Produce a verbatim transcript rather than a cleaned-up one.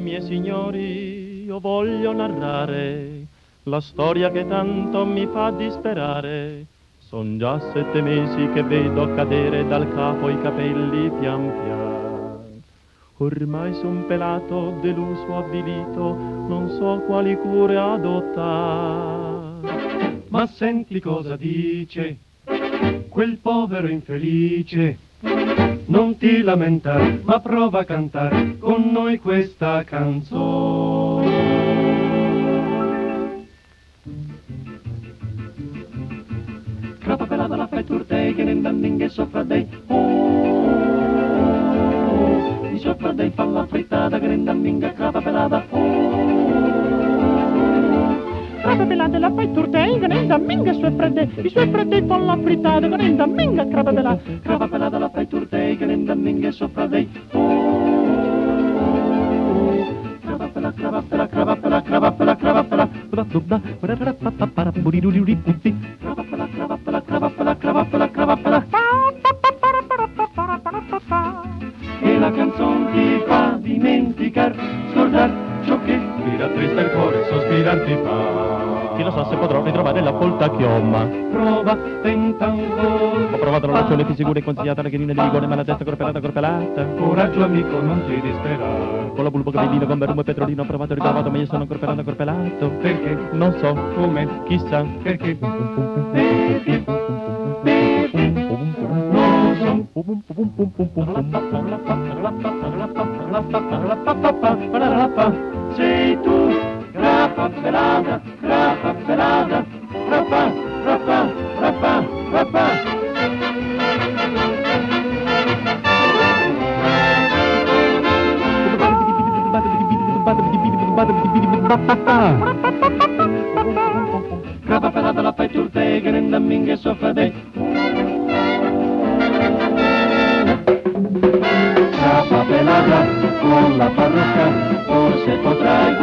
miei signori, io voglio narrare la storia che tanto mi fa disperare. Son già sette mesi che vedo cadere dal capo i capelli pian pian. Ormai son pelato, deluso, avvilito, non so quali cure adottare. Ma senti cosa dice quel povero infelice. Non ti lamentare, ma prova a cantare con noi questa canzone. Crapa pelata la fai turtei, che nel damminga e sopra dei. Oh, di sopra dei fa la frittata, che nel damminga crapa pelata. Crapa pelata la fai turtei, che nel damminga sue fredde, i suoi fredde fa la frittata, che nel damminga crapa pelata. Crapa pelata la fai turtei, che nel damminga e sopra dei. Oh, crapa pelata, crapa pelata, crapa pelata, crapa pelata, crapa pelata. E la canzone ti fa dimenticar, scordar ciò che ti rattrista il cuore, sospirar ti fa. Chi lo sa se potrò ritrovare la polta chioma. Prova, tenta ancora. Ho provato la nozione più sicura e consigliata, la chirina di vigore, ma la testa corpelata, corpelata. Coraggio amico, non ti disperare. Con la bulbo capellino, con verumo e petrolino, ho provato e ritrovato, ma io sono corpelato, corpelato. Perché? Non so, Come? chissà. Perché? Perché? Perché? Non so. Sei tu, grappa pelata, grappa pelata, grappa, grappa, grappa, grappa. Grappa pelata la fai turte, che nel damminga e soffra dei. Grappa pelata con la parrucca, forse potrai